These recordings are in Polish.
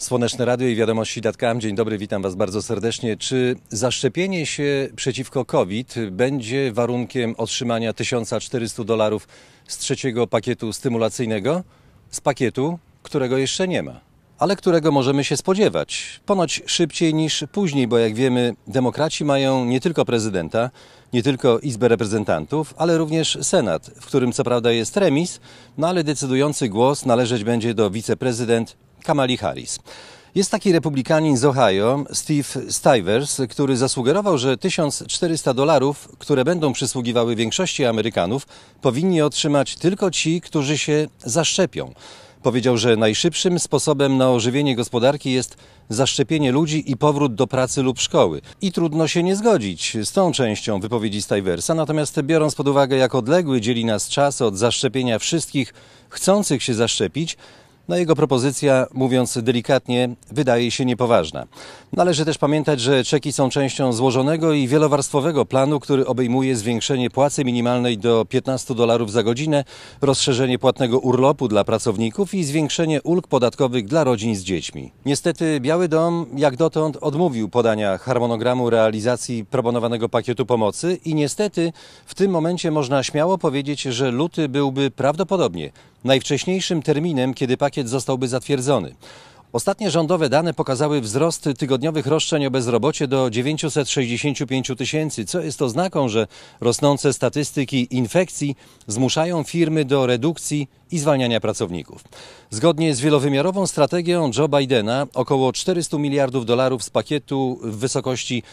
Słoneczne Radio i Wiadomości.com. Dzień dobry, witam Was bardzo serdecznie. Czy zaszczepienie się przeciwko COVID będzie warunkiem otrzymania $1400 z trzeciego pakietu stymulacyjnego? Z pakietu, którego jeszcze nie ma, ale którego możemy się spodziewać. Ponoć szybciej niż później, bo jak wiemy, demokraci mają nie tylko prezydenta, nie tylko Izbę Reprezentantów, ale również Senat, w którym co prawda jest remis, no ale decydujący głos należeć będzie do wiceprezydent Kamali Harris. Jest taki republikanin z Ohio, Steve Stivers, który zasugerował, że $1400, które będą przysługiwały większości Amerykanów, powinni otrzymać tylko ci, którzy się zaszczepią. Powiedział, że najszybszym sposobem na ożywienie gospodarki jest zaszczepienie ludzi i powrót do pracy lub szkoły. I trudno się nie zgodzić z tą częścią wypowiedzi Stiversa, natomiast biorąc pod uwagę, jak odległy dzieli nas czas od zaszczepienia wszystkich chcących się zaszczepić, no jego propozycja, mówiąc delikatnie, wydaje się niepoważna. Należy też pamiętać, że czeki są częścią złożonego i wielowarstwowego planu, który obejmuje zwiększenie płacy minimalnej do $15 za godzinę, rozszerzenie płatnego urlopu dla pracowników i zwiększenie ulg podatkowych dla rodzin z dziećmi. Niestety Biały Dom jak dotąd odmówił podania harmonogramu realizacji proponowanego pakietu pomocy i niestety w tym momencie można śmiało powiedzieć, że luty byłby prawdopodobnie najwcześniejszym terminem, kiedy pakiet zostałby zatwierdzony. Ostatnie rządowe dane pokazały wzrost tygodniowych roszczeń o bezrobocie do 965 000, co jest oznaką, że rosnące statystyki infekcji zmuszają firmy do redukcji i zwalniania pracowników. Zgodnie z wielowymiarową strategią Joe Bidena około $400 miliardów z pakietu w wysokości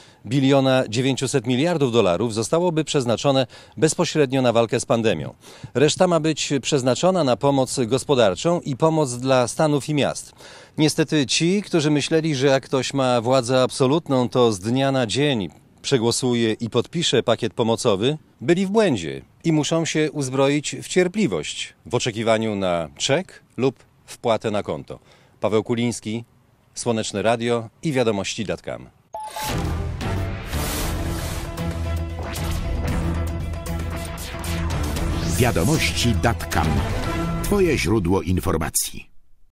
$1 900 000 zostałoby przeznaczone bezpośrednio na walkę z pandemią. Reszta ma być przeznaczona na pomoc gospodarczą i pomoc dla stanów i miast. Niestety ci, którzy myśleli, że jak ktoś ma władzę absolutną, to z dnia na dzień przegłosuje i podpisze pakiet pomocowy, byli w błędzie i muszą się uzbroić w cierpliwość w oczekiwaniu na czek lub wpłatę na konto. Paweł Kuliński, Słoneczne Radio i Wiadomości.com. Wiadomości.com. Twoje źródło informacji.